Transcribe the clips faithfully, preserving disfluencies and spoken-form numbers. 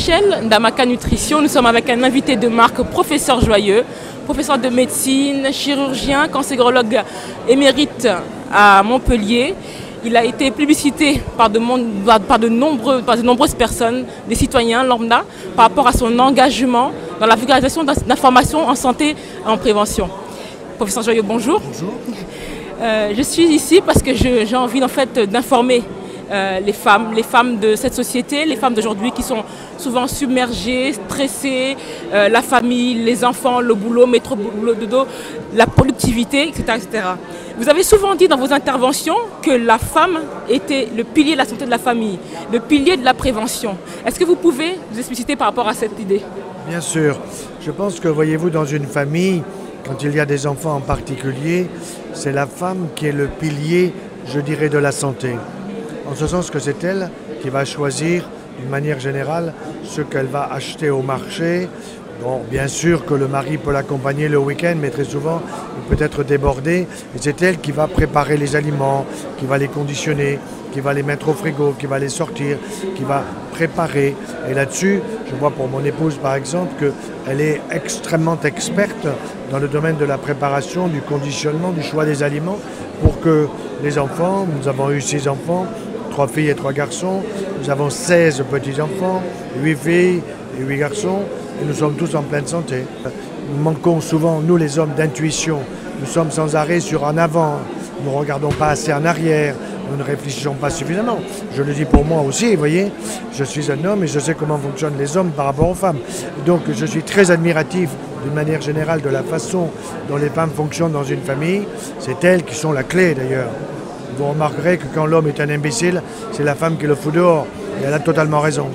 Michel d'Amaka Nutrition, nous sommes avec un invité de marque, professeur Joyeux, professeur de médecine, chirurgien, cancérologue émérite à Montpellier. Il a été publicité par de, par, de nombreux, par de nombreuses personnes, des citoyens lambda, par rapport à son engagement dans la vulgarisation d'informations en santé et en prévention. Professeur Joyeux, bonjour. Bonjour. Euh, je suis ici parce que j'ai envie en fait, d'informer Euh, les femmes, les femmes de cette société, les femmes d'aujourd'hui qui sont souvent submergées, stressées, euh, la famille, les enfants, le boulot, métro, boulot, dodo, la productivité, et cetera, et cetera. Vous avez souvent dit dans vos interventions que la femme était le pilier de la santé de la famille, le pilier de la prévention. Est-ce que vous pouvez vous expliciter par rapport à cette idée? Bien sûr. Je pense que, voyez-vous, dans une famille, quand il y a des enfants en particulier, c'est la femme qui est le pilier, je dirais, de la santé. En ce sens que c'est elle qui va choisir, d'une manière générale, ce qu'elle va acheter au marché. Bon, bien sûr que le mari peut l'accompagner le week-end, mais très souvent, il peut être débordé. Et c'est elle qui va préparer les aliments, qui va les conditionner, qui va les mettre au frigo, qui va les sortir, qui va préparer. Et là-dessus, je vois pour mon épouse, par exemple, qu'elle est extrêmement experte dans le domaine de la préparation, du conditionnement, du choix des aliments, pour que les enfants, nous avons eu six enfants, trois filles et trois garçons. Nous avons seize petits-enfants, huit filles et huit garçons, et nous sommes tous en pleine santé. Nous manquons souvent, nous les hommes, d'intuition. Nous sommes sans arrêt sur en avant. Nous ne regardons pas assez en arrière. Nous ne réfléchissons pas suffisamment. Je le dis pour moi aussi, vous voyez. Je suis un homme et je sais comment fonctionnent les hommes par rapport aux femmes. Donc je suis très admiratif d'une manière générale de la façon dont les femmes fonctionnent dans une famille. C'est elles qui sont la clé d'ailleurs. Vous remarquerez que quand l'homme est un imbécile, c'est la femme qui le fout dehors. Et elle a totalement raison.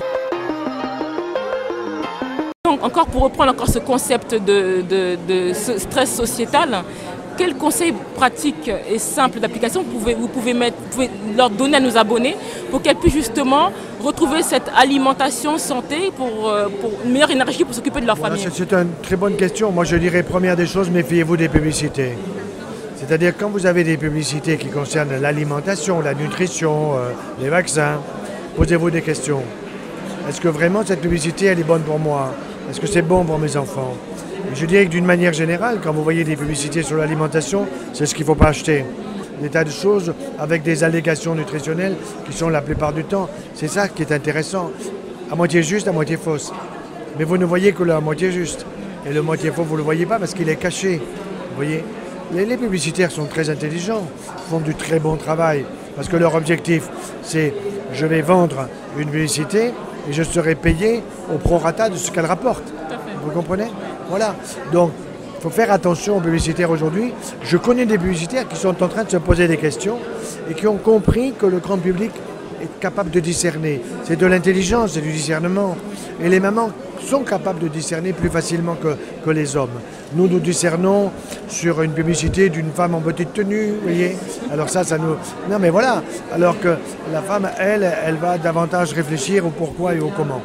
Donc, encore pour reprendre encore ce concept de, de, de stress sociétal, quels conseils pratiques et simples d'application vous pouvez, vous, pouvez mettre, vous pouvez leur donner à nos abonnés pour qu'elles puissent justement retrouver cette alimentation santé pour, pour une meilleure énergie pour s'occuper de leur Voilà, famille? c'est une très bonne question. Moi je dirais première des choses, méfiez-vous des publicités. C'est-à-dire quand vous avez des publicités qui concernent l'alimentation, la nutrition, euh, les vaccins, posez-vous des questions. Est-ce que vraiment cette publicité elle est bonne pour moi? Est-ce que c'est bon pour mes enfants? Et je dirais que d'une manière générale, quand vous voyez des publicités sur l'alimentation, c'est ce qu'il ne faut pas acheter. Des tas de choses avec des allégations nutritionnelles qui sont la plupart du temps. C'est ça qui est intéressant. À moitié juste, à moitié fausse. Mais vous ne voyez que la moitié juste. Et le moitié faux, vous ne le voyez pas parce qu'il est caché. Vous voyez? Les, les publicitaires sont très intelligents, font du très bon travail. Parce que leur objectif, c'est je vais vendre une publicité et je serai payé au prorata de ce qu'elle rapporte. Vous comprenez? Voilà. Donc, il faut faire attention aux publicitaires aujourd'hui. Je connais des publicitaires qui sont en train de se poser des questions et qui ont compris que le grand public est capable de discerner. C'est de l'intelligence, c'est du discernement. Et les mamans sont capables de discerner plus facilement que, que les hommes. Nous, nous discernons sur une publicité d'une femme en petite tenue, vous voyez. Alors ça, ça nous... Non mais voilà. Alors que la femme, elle, elle va davantage réfléchir au pourquoi et au comment.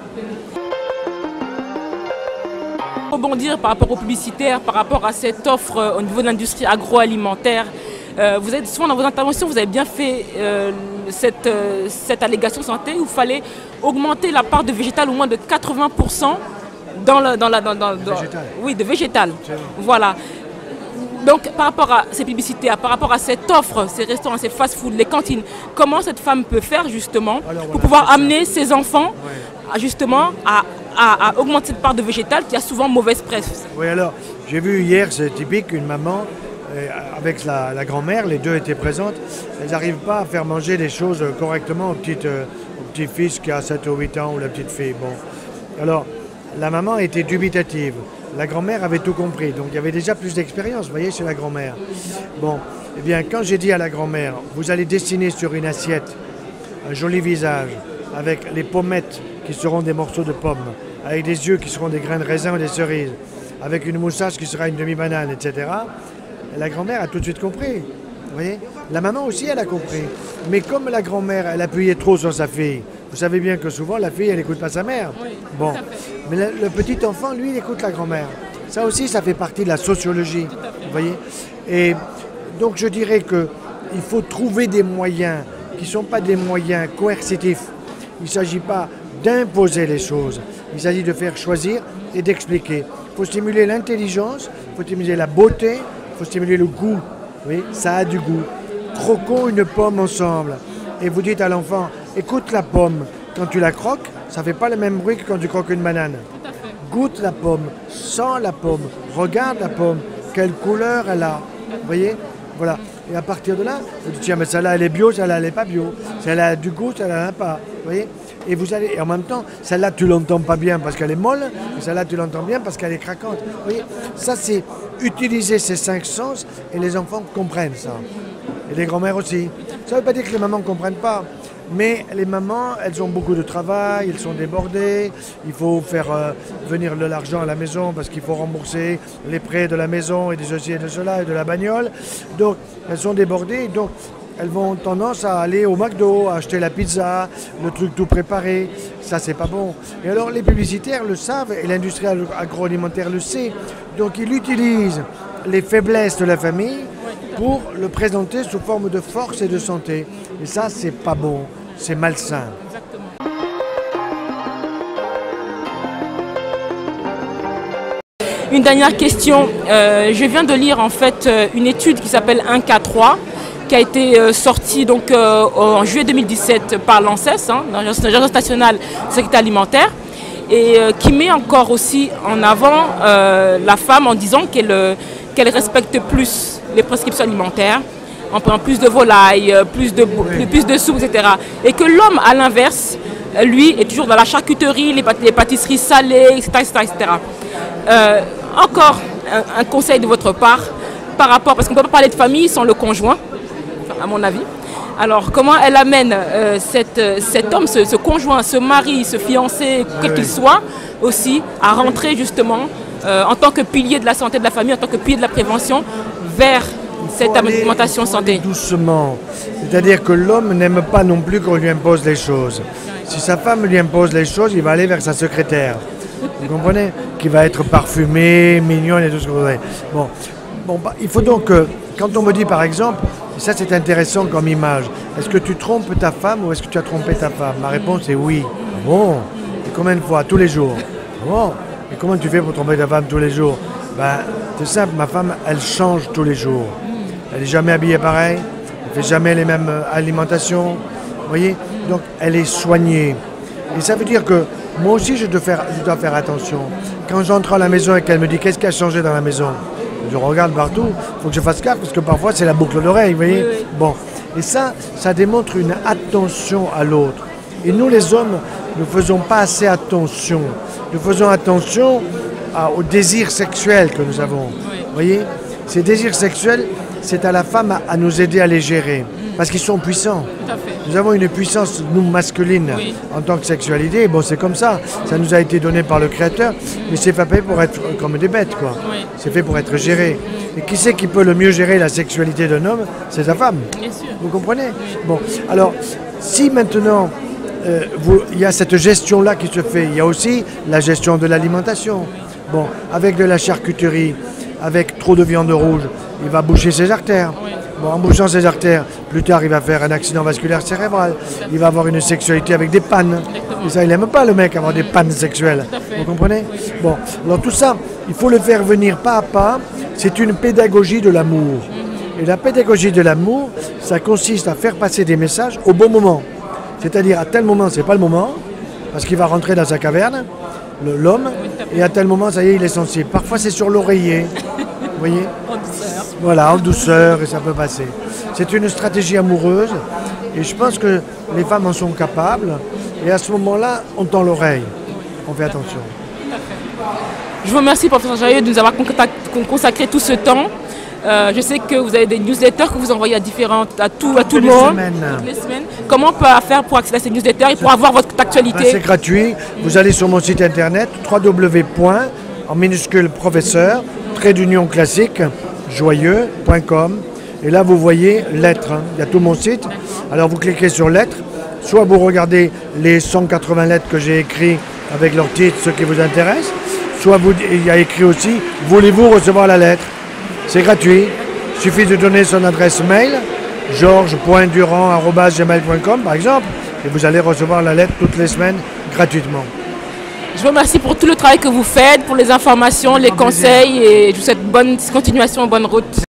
Rebondir par rapport aux publicitaires, par rapport à cette offre euh, au niveau de l'industrie agroalimentaire. Euh, vous êtes souvent dans vos interventions, vous avez bien fait euh, cette, euh, cette allégation santé où il fallait augmenter la part de végétal au moins de quatre-vingts pour cent dans le, dans la, dans, dans, dans, végétal. Oui, de végétal. Voilà. Donc par rapport à ces publicités, par rapport à cette offre, ces restaurants, ces fast-food, les cantines, comment cette femme peut faire justement Alors, pour voilà, pouvoir amener ses enfants ouais. à, justement à, à, à augmenter cette part de végétal qui a souvent mauvaise presse? Oui, alors j'ai vu hier, c'est typique, une maman avec la, la grand-mère, les deux étaient présentes, elles n'arrivent pas à faire manger des choses correctement au petit, euh, au petit fils qui a sept ou huit ans ou la petite fille. Bon. Alors, la maman était dubitative. La grand-mère avait tout compris, donc il y avait déjà plus d'expérience, vous voyez, chez la grand-mère. Bon, eh bien, quand j'ai dit à la grand-mère, vous allez dessiner sur une assiette un joli visage, avec les pommettes qui seront des morceaux de pommes, avec des yeux qui seront des grains de raisin ou des cerises, avec une moustache qui sera une demi-banane, et cetera, la grand-mère a tout de suite compris, vous voyez. La maman aussi, elle a compris. Mais comme la grand-mère, elle appuyait trop sur sa fille, vous savez bien que souvent, la fille, elle n'écoute pas sa mère. Oui, bon. Mais le, le petit enfant, lui, il écoute la grand-mère. Ça aussi, ça fait partie de la sociologie, vous voyez. Et donc, je dirais qu'il faut trouver des moyens qui ne sont pas des moyens coercitifs. Il ne s'agit pas d'imposer les choses, Il s'agit de faire choisir et d'expliquer. Il faut stimuler l'intelligence, il faut stimuler la beauté, il faut stimuler le goût. Oui, ça a du goût. Croquons une pomme ensemble. Et vous dites à l'enfant, écoute la pomme. Quand tu la croques, ça ne fait pas le même bruit que quand tu croques une banane. Goûte la pomme, sens la pomme, regarde la pomme, quelle couleur elle a. Vous voyez? Voilà. Et à partir de là, vous dites, tiens, mais celle-là, elle est bio, celle-là, elle n'est pas bio. Celle-là a du goût, celle-là, elle n'a pas. Vous voyez? Et vous allez, et en même temps, celle-là, tu l'entends pas bien parce qu'elle est molle, et celle-là, tu l'entends bien parce qu'elle est craquante. Vous voyez? Ça, c'est utiliser ces cinq sens et les enfants comprennent ça. Et les grands-mères aussi. Ça ne veut pas dire que les mamans ne comprennent pas. Mais les mamans, elles ont beaucoup de travail, elles sont débordées, il faut faire euh, venir de l'argent à la maison parce qu'il faut rembourser les prêts de la maison et de ceci et de cela et de la bagnole. Donc elles sont débordées, donc elles vont tendance à aller au McDo, à acheter la pizza, le truc tout préparé. Ça, c'est pas bon. Et alors les publicitaires le savent et l'industrie agroalimentaire le sait. Donc ils utilisent les faiblesses de la famille pour le présenter sous forme de force et de santé. Et ça, c'est pas bon, c'est malsain. Exactement. Une dernière question. Euh, je viens de lire en fait une étude qui s'appelle un K trois, qui a été euh, sortie donc, euh, en juillet deux mille dix-sept par l'ANSES, hein, l'Agence nationale de sécurité alimentaire, et euh, qui met encore aussi en avant euh, la femme en disant qu'elle euh, qu'elle respecte plus les prescriptions alimentaires, en prenant plus de volailles, plus de, plus, plus de soupe, et cetera. Et que l'homme, à l'inverse, lui, est toujours dans la charcuterie, les, pât les pâtisseries salées, et cetera et cetera, et cetera. Euh, encore un, un conseil de votre part, par rapport, parce qu'on ne peut pas parler de famille sans le conjoint, à mon avis. Alors, comment elle amène euh, cette, cet homme, ce, ce conjoint, ce mari, ce fiancé, quel qu'il soit, aussi, à rentrer justement euh, en tant que pilier de la santé de la famille, en tant que pilier de la prévention, vers cette alimentation aller, santé. Doucement. C'est-à-dire que l'homme n'aime pas non plus qu'on lui impose les choses. Si sa femme lui impose les choses, il va aller vers sa secrétaire. Vous comprenez? Qui va être parfumée, mignonne et tout ce que vous voulez. Bon, bon bah, il faut donc que, quand on me dit par exemple, et ça c'est intéressant comme image, est-ce que tu trompes ta femme ou est-ce que tu as trompé ta femme? Ma réponse est oui. Bon, et combien de fois? Tous les jours. Bon, et comment tu fais pour tromper ta femme tous les jours? Ben, c'est simple, ma femme, elle change tous les jours. Elle n'est jamais habillée pareil, elle ne fait jamais les mêmes alimentations, vous voyez? Donc, elle est soignée. Et ça veut dire que moi aussi, je dois faire, je dois faire attention. Quand j'entre à la maison et qu'elle me dit qu'est-ce qui a changé dans la maison, je regarde partout, il faut que je fasse gaffe parce que parfois, c'est la boucle d'oreille, vous voyez? Oui, oui. Bon, et ça, ça démontre une attention à l'autre. Et nous, les hommes, ne faisons pas assez attention. Nous faisons attention à, au désir sexuel que nous avons. Oui. Vous voyez? Ces désirs sexuels, c'est à la femme à, à nous aider à les gérer. Parce qu'ils sont puissants. Tout à fait. Nous avons une puissance, nous, masculine, oui, en tant que sexualité. Bon, c'est comme ça. Ça nous a été donné par le Créateur. Mais c'est pas fait pour être comme des bêtes, quoi. Oui. C'est fait pour être géré. Et qui c'est qui peut le mieux gérer la sexualité d'un homme? C'est sa femme. Bien sûr. Vous comprenez? Oui. Bon, alors, si maintenant, euh, vous, il y a cette gestion-là qui se fait, il y a aussi la gestion de l'alimentation. Oui. Bon, avec de la charcuterie, avec trop de viande rouge, il va boucher ses artères. Oui. Bon, en bouchant ses artères, plus tard, il va faire un accident vasculaire cérébral. Il va avoir une sexualité avec des pannes. Et ça, il n'aime pas, le mec, avoir des pannes sexuelles. Vous comprenez? Bon, alors tout ça, il faut le faire venir pas à pas. C'est une pédagogie de l'amour. Et la pédagogie de l'amour, ça consiste à faire passer des messages au bon moment. C'est-à-dire, à tel moment, c'est pas le moment, parce qu'il va rentrer dans sa caverne, l'homme, et à tel moment, ça y est, il est sensible. Parfois, c'est sur l'oreiller. Vous voyez? En douceur. Voilà, en douceur, et ça peut passer. C'est une stratégie amoureuse, et je pense que les femmes en sont capables, et à ce moment-là, on tend l'oreille. On fait attention. Je vous remercie, professeur Jailleux, de nous avoir consacré tout ce temps. Euh, je sais que vous avez des newsletters que vous envoyez à différentes, à tout, à tout le monde. Semaines. Toutes les semaines. Comment on peut faire pour accéder à ces newsletters et pour avoir votre actualité? Ben, c'est gratuit. Vous allez sur mon site internet w w w point en minuscule professeur trait d'union classique joyeux point com et là vous voyez lettres. Hein. Il y a tout mon site. Alors vous cliquez sur lettres. Soit vous regardez les cent quatre-vingts lettres que j'ai écrites avec leur titre, ce qui vous intéresse. Soit vous, il y a écrit aussi voulez-vous recevoir la lettre? C'est gratuit. Il suffit de donner son adresse mail, georges point durand arobase gmail point com par exemple, et vous allez recevoir la lettre toutes les semaines gratuitement. Je vous remercie pour tout le travail que vous faites, pour les informations, les conseils et je vous souhaite bonne continuation, bonne route.